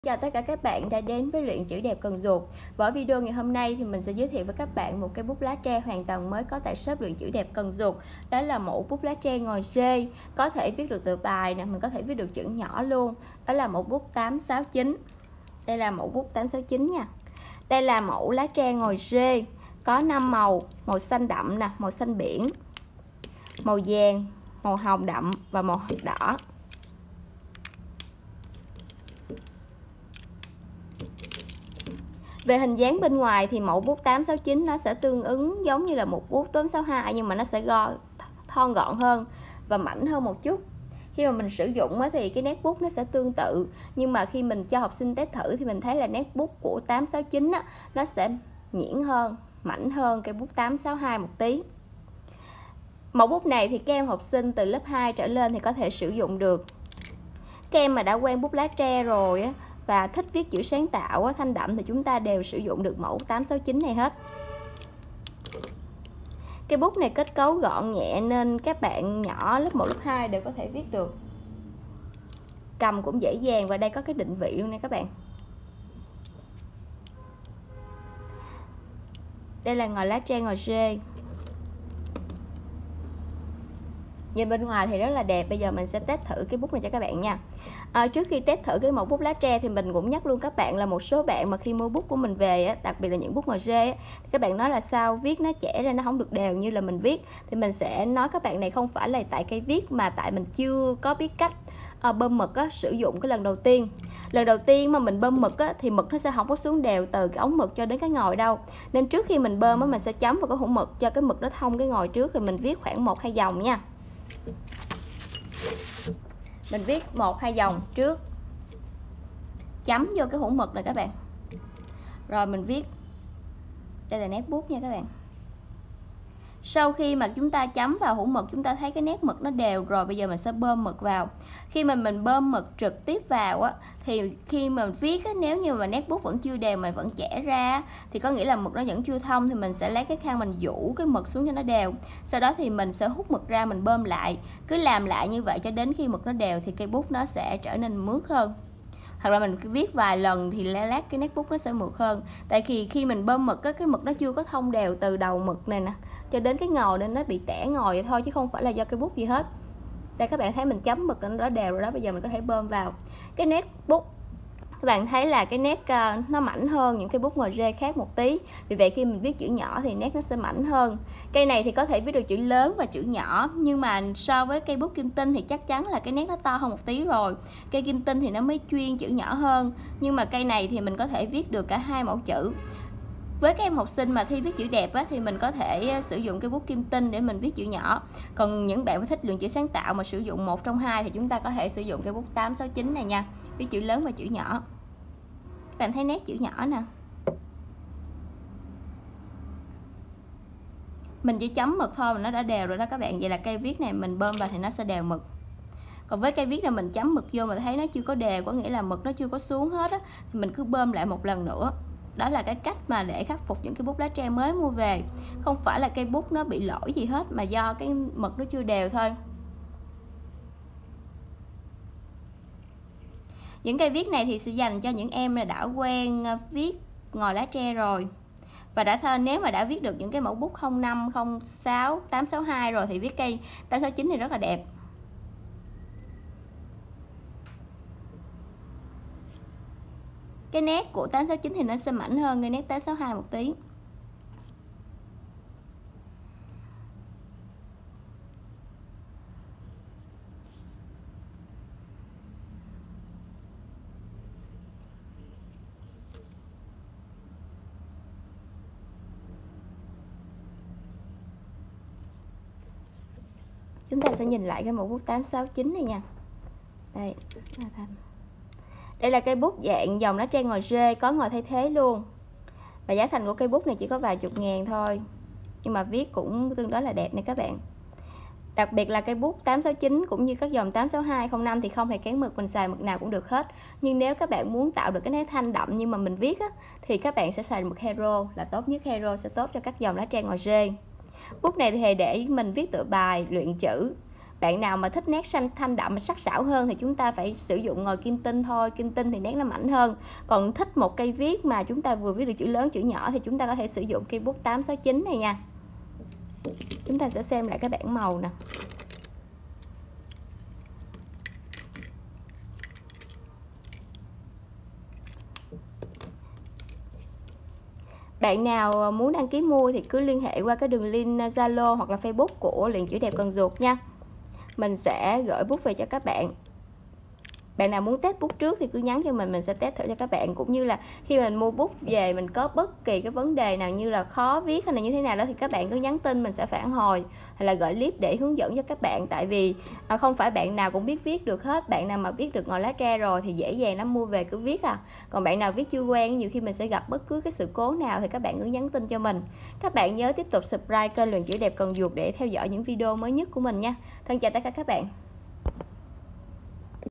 Chào tất cả các bạn đã đến với Luyện Chữ Đẹp Cần Duột. Ở video ngày hôm nay thì mình sẽ giới thiệu với các bạn một cái bút lá tre hoàn toàn mới có tại shop Luyện Chữ Đẹp Cần Duột. Đó là mẫu bút lá tre ngòi rê, có thể viết được tự bài nè, mình có thể viết được chữ nhỏ luôn. Đó là một bút 869. Đây là mẫu bút 869 nha. Đây là mẫu lá tre ngòi rê, có 5 màu: màu xanh đậm nè, màu xanh biển, màu vàng, màu hồng đậm và màu đỏ. Về hình dáng bên ngoài thì mẫu bút 869 nó sẽ tương ứng giống như là một bút 862, nhưng mà nó sẽ thon gọn hơn và mảnh hơn một chút. Khi mà mình sử dụng thì cái nét bút nó sẽ tương tự, nhưng mà khi mình cho học sinh test thử thì mình thấy là nét bút của 869 nó sẽ nhuyễn hơn, mảnh hơn cái bút 862 một tí. Mẫu bút này thì các em học sinh từ lớp 2 trở lên thì có thể sử dụng được. Các em mà đã quen bút lá tre rồi và thích viết chữ sáng tạo thanh đậm thì chúng ta đều sử dụng được mẫu 869 này hết. Cái bút này kết cấu gọn nhẹ nên các bạn nhỏ lớp 1, lớp 2 đều có thể viết được. Cầm cũng dễ dàng và đây có cái định vị luôn nha các bạn. Đây là ngòi lá tre ngòi rê. Nhìn bên ngoài thì rất là đẹp. Bây giờ mình sẽ test thử cái bút này cho các bạn nha. Trước khi test thử cái mẫu bút lá tre thì mình cũng nhắc luôn các bạn là một số bạn mà khi mua bút của mình về đặc biệt là những bút ngòi rê thì các bạn nói là sao viết nó chẻ ra, nó không được đều như là mình viết. Thì mình sẽ nói các bạn này không phải là tại cây viết mà tại mình chưa có biết cách bơm mực sử dụng cái lần đầu tiên. Lần đầu tiên mà mình bơm mực thì mực nó sẽ không có xuống đều từ cái ống mực cho đến cái ngòi đâu. Nên trước khi mình bơm mình sẽ chấm vào cái hũ mực cho cái mực nó thông cái ngòi trước, rồi mình viết khoảng 1-2 dòng nha. Mình viết 1-2 dòng trước, chấm vô cái hũ mực này các bạn. Rồi mình viết, đây là nét bút nha các bạn. Sau khi mà chúng ta chấm vào hũ mực, chúng ta thấy cái nét mực nó đều rồi. Bây giờ mình sẽ bơm mực vào. Khi mà mình bơm mực trực tiếp vào thì khi mà mình viết nếu như mà nét bút vẫn chưa đều mà vẫn chẻ ra thì có nghĩa là mực nó vẫn chưa thông. Thì mình sẽ lấy cái khăn mình vũ cái mực xuống cho nó đều. Sau đó thì mình sẽ hút mực ra, mình bơm lại. Cứ làm lại như vậy cho đến khi mực nó đều thì cây bút nó sẽ trở nên mướt hơn. Hoặc là mình viết vài lần thì lát cái nét bút nó sẽ mượt hơn. Tại khi mình bơm mực cái mực nó chưa có thông đều từ đầu mực này nè cho đến cái ngòi nên nó bị tẻ ngòi vậy thôi, chứ không phải là do cái bút gì hết. Đây các bạn thấy mình chấm mực nó đều rồi đó. Bây giờ mình có thể bơm vào. Cái nét bút các bạn thấy là cái nét nó mảnh hơn những cái bút ngòi rê khác một tí. Vì vậy khi mình viết chữ nhỏ thì nét nó sẽ mảnh hơn. Cây này thì có thể viết được chữ lớn và chữ nhỏ, nhưng mà so với cây bút kim tinh thì chắc chắn là cái nét nó to hơn một tí rồi. Cây kim tinh thì nó mới chuyên chữ nhỏ hơn, nhưng mà cây này thì mình có thể viết được cả hai mẫu chữ. Với các em học sinh mà thi viết chữ đẹp thì mình có thể sử dụng cái bút kim tinh để mình viết chữ nhỏ. Còn những bạn thích luyện chữ sáng tạo mà sử dụng một trong hai thì chúng ta có thể sử dụng cái bút 869 này nha, viết chữ lớn và chữ nhỏ. Các bạn thấy nét chữ nhỏ nè. Mình chỉ chấm mực thôi mà nó đã đều rồi đó các bạn. Vậy là cây viết này mình bơm vào thì nó sẽ đều mực. Còn với cây viết này mình chấm mực vô mà thấy nó chưa có đều, có nghĩa là mực nó chưa có xuống hết thì mình cứ bơm lại một lần nữa. Đó là cái cách mà để khắc phục những cái bút lá tre mới mua về. Không phải là cây bút nó bị lỗi gì hết mà do cái mực nó chưa đều thôi. Những cây viết này thì sẽ dành cho những em là đã quen viết ngòi lá tre rồi. Và nếu mà đã viết được những cái mẫu bút 05, 06, 862 rồi thì viết cây 869 thì rất là đẹp. Cái nét của 869 thì nó sẽ mảnh hơn cái nét 862 một tí. Chúng ta sẽ nhìn lại cái mẫu bút 869 này nha. Đây, đây là cây bút dạng dòng lá tre ngòi rê, có ngòi thay thế luôn. Và giá thành của cây bút này chỉ có vài chục ngàn thôi, nhưng mà viết cũng tương đối là đẹp này các bạn. Đặc biệt là cây bút 869 cũng như các dòng 862, 05 thì không hề kén mực, mình xài mực nào cũng được hết. Nhưng nếu các bạn muốn tạo được cái nét thanh đậm như mà mình viết thì các bạn sẽ xài mực Hero là tốt nhất. Hero sẽ tốt cho các dòng lá tre ngòi rê. Bút này thì để mình viết tự bài, luyện chữ Bạn nào mà thích nét xanh thanh đậm sắc sảo hơn thì chúng ta phải sử dụng ngòi kim tinh thôi. Kim tinh thì nét nó mảnh hơn. Còn thích một cây viết mà chúng ta vừa viết được chữ lớn chữ nhỏ thì chúng ta có thể sử dụng cây bút 869 này nha. Chúng ta sẽ xem lại cái bảng màu nè. Bạn nào muốn đăng ký mua thì cứ liên hệ qua cái đường link Zalo hoặc là Facebook của Luyện Chữ Đẹp Cần Duột nha. Mình sẽ gửi bút về cho các bạn. Bạn nào muốn test bút trước thì cứ nhắn cho mình sẽ test thử cho các bạn. Cũng như là khi mình mua bút về, mình có bất kỳ cái vấn đề nào như là khó viết hay là như thế nào đó thì các bạn cứ nhắn tin, mình sẽ phản hồi hay là gửi clip để hướng dẫn cho các bạn. Tại vì không phải bạn nào cũng biết viết được hết. Bạn nào mà viết được ngòi lá tre rồi thì dễ dàng lắm, mua về cứ viết à. Còn bạn nào viết chưa quen, nhiều khi mình sẽ gặp bất cứ cái sự cố nào thì các bạn cứ nhắn tin cho mình. Các bạn nhớ tiếp tục subscribe kênh Luyện Chữ Đẹp Cần Duột để theo dõi những video mới nhất của mình nha. Thân chào tất cả các bạn.